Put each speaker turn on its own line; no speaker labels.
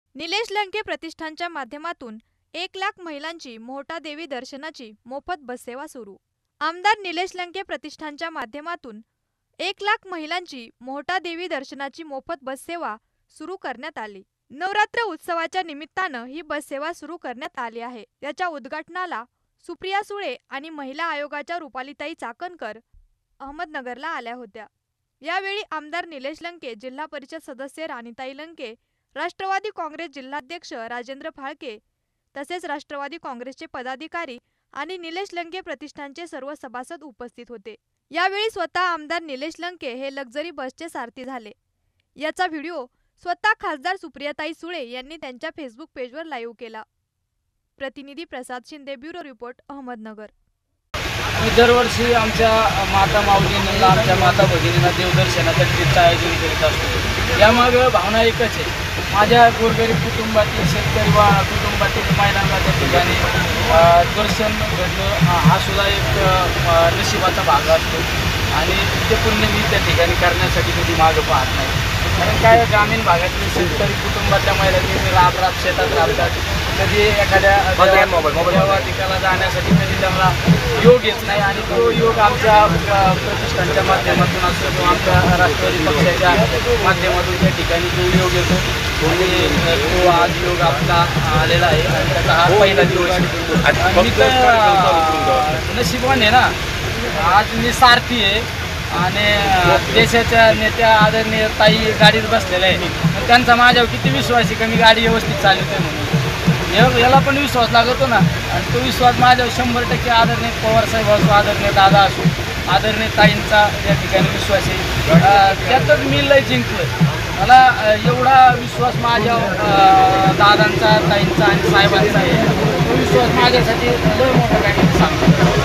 निलेश लंके प्रतिष्ठानच्या माध्यमातून 1,00,000 महिलांची मोहटा देवी दर्शनाची मोफत बससेवा सुरू। आमदार निलेश लंके प्रतिष्ठानच्या माध्यमातून 1,00,000 महिलांची मोहटा देवी दर्शनाची मोफत बससेवा सुरू करण्यात आली। नवरात्र उत्सवाच्या निमित्तानं ही बससेवा सुरू करण्यात आली आहे। याच्या उद्घाटनाला सुप्रिया सुळे आणि महिला आयोगाच्या रुपालीताई चाकणकर अहमदनगरला आल्या होत्या। यावेळी आमदार निलेश लंके, जिल्हा परिषद सदस्य राणीताई लंके, राष्ट्रवादी काँग्रेस जिल्हाध्यक्ष राजेंद्र फाळके तसेच राष्ट्रवादी काँग्रेसचे पदाधिकारी आणि निलेश लंके प्रतिष्ठानचे सर्व सभासद उपस्थित होते। यावेळी स्वतः आमदार निलेश लंके हे लक्झरी बसचे सारथी झाले। याचा व्हिडिओ स्वतः खासदार सुप्रियाताई सुळे यांनी त्यांच्या फेसबुक पेजवर लाईव्ह केला। प्रतिनिधी प्रसाद शिंदे, ब्युरो रिपोर्ट, अहमदनगर।
दरवर्षी आमच्या माता माऊलींना, आमच्या माता भगिनींना देवदर्शनाच्या ट्रिपचं आयोजन करीत असतो। यामागं भावना एकच आहे, माझ्या गोरगरीब कुटुंबातील, शेतकरी कुटुंबातील महिलांना त्या ठिकाणी दर्शन घडणं हा सुद्धा एक नशिबाचा भाग असतो आणि ते पुण्य मी त्या ठिकाणी करण्यासाठी कधी मागं पाहत नाही। कारण काय, ग्रामीण भागातील शेतकरी कुटुंबाच्या महिलांनी राब शेतात राबतात, कधी एखाद्या देवाधिकाला जाण्यासाठी कधी त्यांना योग येत नाही आणि तो योग आमच्या प्रतिष्ठानच्या माध्यमातून असतो किंवा आमच्या राष्ट्रवादी पक्षाच्या माध्यमातून त्या ठिकाणी जो योग येतो आणि तो आज योग आपला आलेला आहे आणि त्याचा हा पहिला दिवस आहे। मी तर नशिबान आहे ना, आज मी सारथी आहे आणि देशाच्या नेत्या आदरणीय ताई गाडीत बसलेल्या आहे, त्यांचा माझ्यावर किती विश्वास आहे की मी गाडी व्यवस्थित चालवते म्हणून। याला पण विश्वास लागतो ना, आणि तो विश्वास माझ्यावर 100% आदरणीय पवारसाहेब असो, आदरणीय दादा असो, आदरणीय ताईंचा या ठिकाणी विश्वास आहे। त्यातच मी लय जिंकलो। मला एवढा विश्वास माझ्या दादांचा, ताईंचा आणि साहेबांचा आहे, तो विश्वास माझ्यासाठी लय मोठा काही सांगतो।